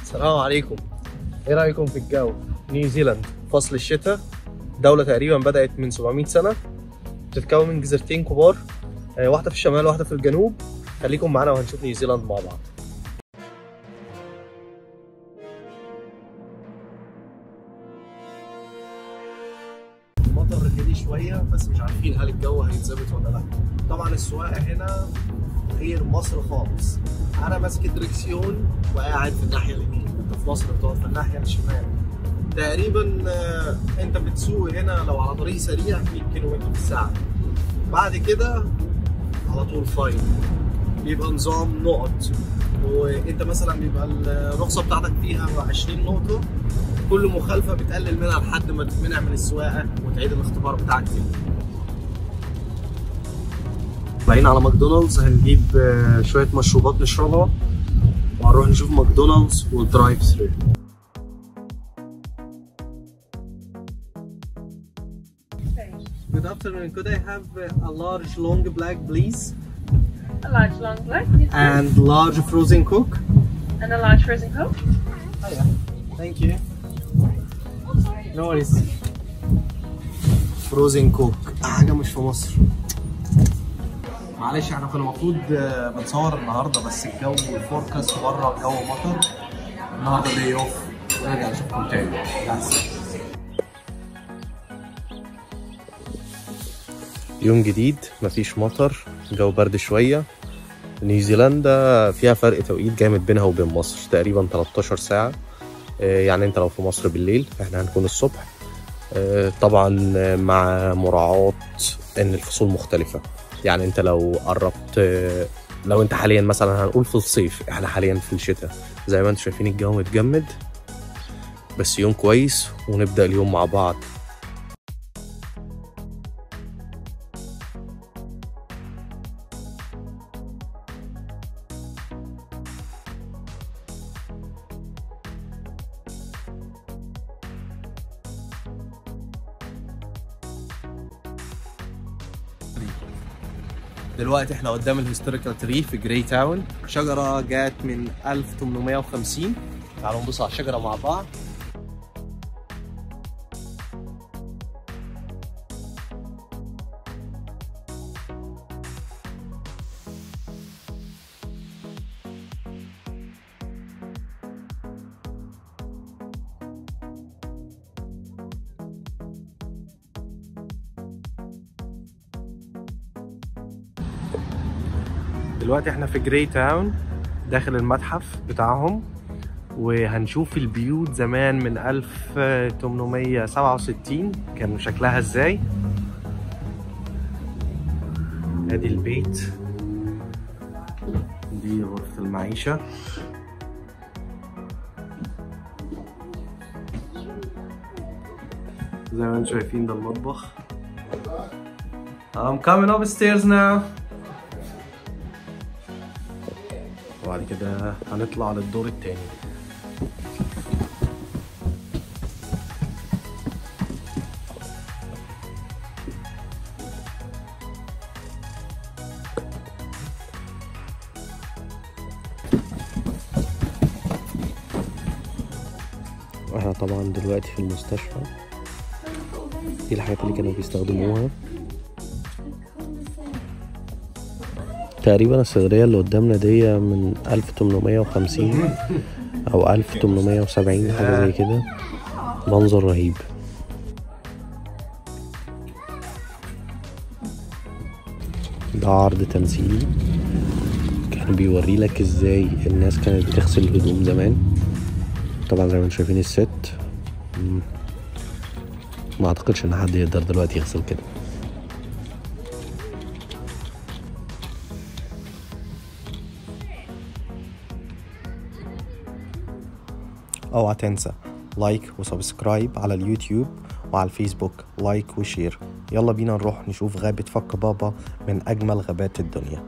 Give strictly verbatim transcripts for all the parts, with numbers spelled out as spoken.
السلام عليكم. ايه رايكم في الجو؟ نيوزيلاند فصل الشتاء، دوله تقريبا بدات من سبعمية سنه، بتتكون من جزيرتين كبار، واحده في الشمال واحده في الجنوب. خليكم معانا وهنشوف نيوزيلاند مع بعض. المطر هدي شويه بس مش عارفين هل الجو هيتظبط ولا لا. طبعا السواقه هنا غير مصر خالص. انا ماسك الدركسيون وقاعد في الناحيه اليمين، انت في مصر بتقعد في الناحيه الشمال. تقريبا انت بتسوق هنا لو على طريق سريع مية كيلو متر في الساعه، بعد كده على طول فاين. بيبقى نظام نقط، وانت مثلا بيبقى الرخصه بتاعتك فيها عشرين نقطه، كل مخالفه بتقلل منها لحد ما تتمنع من السواقه وتعيد الاختبار بتاعك تاني. طالعين على ماكدونالدز، هنجيب شويه مشروبات نشربها وهنروح نشوف ماكدونالدز والدرايف ثرو. Good afternoon. Could I have a large long black, please? A large long black. Yes, and large frozen coke. And a large frozen coke. Oh yeah. Thank you. No worries. frozen coke. حاجة مش في مصر. معلش احنا كنا المفروض بنصور النهارده بس الجو الفوركاست بره الجو مطر. النهارده داي اوف ونرجع نشوفكم تاني. يوم جديد، مفيش مطر، جو برد شويه. نيوزيلندا فيها فرق توقيت جامد بينها وبين مصر، تقريبا تلتاشر ساعه. يعني انت لو في مصر بالليل احنا هنكون الصبح. طبعا مع مراعاه ان الفصول مختلفه. يعني انت لو قربت، لو انت حاليا مثلا هنقول في الصيف، احنا حاليا في الشتاء. زي ما انتم شايفين الجو متجمد بس يوم كويس ونبدأ اليوم مع بعض. دلوقتي احنا قدام الهيستوريكال تري في جراي تاون، شجرة جات من ألف وتمنمية وخمسين. تعالوا نبص على الشجرة مع بعض. دلوقتي احنا في جراي تاون داخل المتحف بتاعهم، وهنشوف البيوت زمان من ألف وتمنمية سبعة وستين كان شكلها ازاي. ادي البيت، دي غرفة المعيشة. زي ما انتم شايفين ده المطبخ. I'm coming upstairs now. وبعد كده هنطلع للدور التاني. احنا طبعا دلوقتي في المستشفى. دي الحاجات اللي كانوا بيستخدموها. تقريبا الصيدلية اللي قدامنا دي من ألف وتمنمية وخمسين أو ألف وتمنمية وسبعين، حاجة زي كده. منظر رهيب. ده عرض تمثيلي كان بيوري لك ازاي الناس كانت بتغسل الهدوم زمان. طبعا زي ما انتم شايفين الست، ما اعتقدش ان حد يقدر دلوقتي يغسل كده. اوعى تنسى لايك وسبسكرايب على اليوتيوب وعلى الفيسبوك، لايك وشير. يلا بينا نروح نشوف غابة فك بابا من أجمل غابات الدنيا.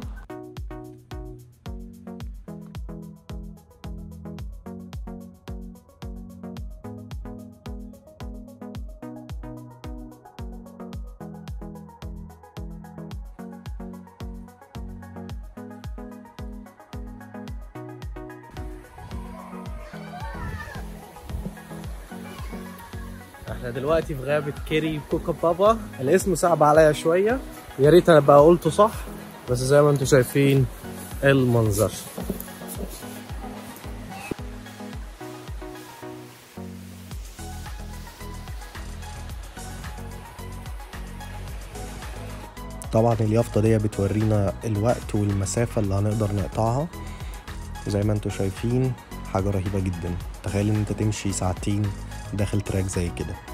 احنا دلوقتي في غابة كيري كوكا بابا. الاسم صعب عليا شوية، يا ريت انا بقى قلته صح، بس زي ما انتم شايفين المنظر. طبعا اليافطة دي بتورينا الوقت والمسافة اللي هنقدر نقطعها. زي ما انتم شايفين حاجة رهيبة جدا. تخيل ان انت تمشي ساعتين داخل تراك زي كده.